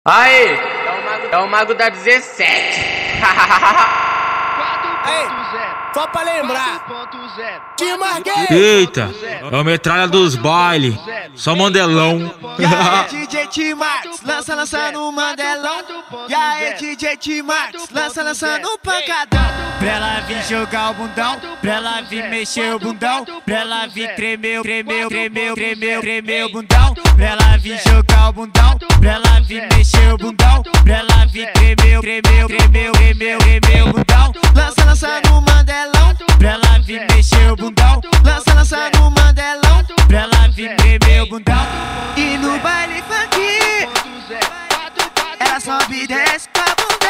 Aê, é o mago da 17. Ei, só pra lembrar, te marquei. Eita, é o metralha dos baile, só mandelão. E aí, DJ T-Max, lança no mandelão. E aí, DJ T-Max, lança no pancadão. Pra ela vir jogar o bundão, pra ela vir mexer o bundão, pra ela vir tremer o bundão, pra ela vir jogar o bundão, pra ela vir mexer o bundão, pra ela vir tremer o bundão. Lança no mandelão, pra ela vir mexer o bundão, lança no mandelão. pra ela vir tremer o bundão. E no baile funk, ela sobe e desce com a bunda,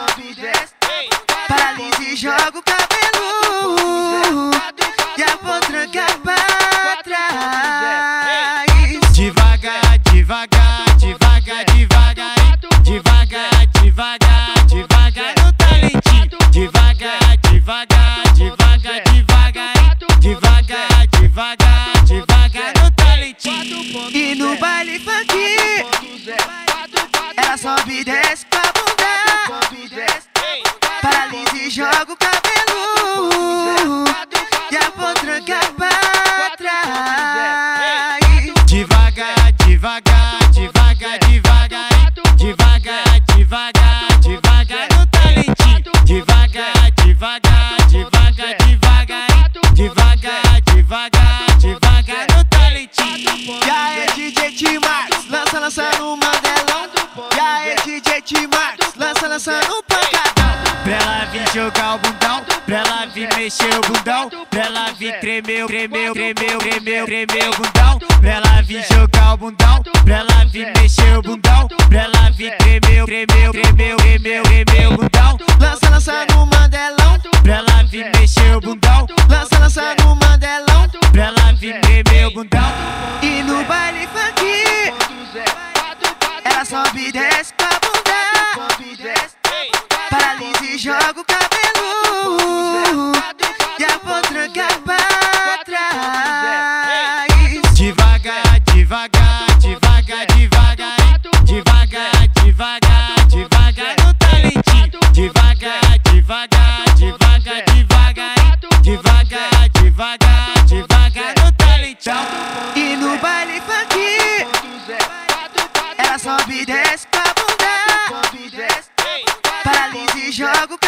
paralisa e joga o cabelo, e a potranca pra trás. Devagar, devagar, devagar, devagar, devagar, devagar, devagar no talentinho. Devagar, devagar, devagar, devagar, devagar, devagar, devagar no talentinho. E no baile funk, ela sobe e desce com a bunda, paralisa e joga o cabelo, e a potranca pra trás. Devagar, devagar, devagar, devagar, devagar, devagar, devagar no talentinho. Devagar, devagar, devagar, devagar, devagar, devagar, devagar no talentinho. E aí, DJ T-Max, lança no mandelão. E aí, DJ T-Max, lança no pancadão. Pra ela vir jogar o bundão, pra ela vir mexer o bundão, pra ela vir tremer o bundão, pra ela vir jogar o bundão, pra ela vir mexer o bundão, pra ela vir tremer o bundão. Lança no mandelão, Pra ela vir mexer o bundão, lança no mandelão. pra ela vir tremer o bundão. E no baile funk, ela sobe e desce com a bunda, paralisa e joga o cabelo, e a potranca pra trás. Devagar, devagar, devagar, devagar, devagar, devagar, devagar no talentinho. Devagar, devagar, devagar, devagar, devagar, devagar, devagar no talentinho. E no baile funk, ela sobe e desce com a bunda, paralisa e joga o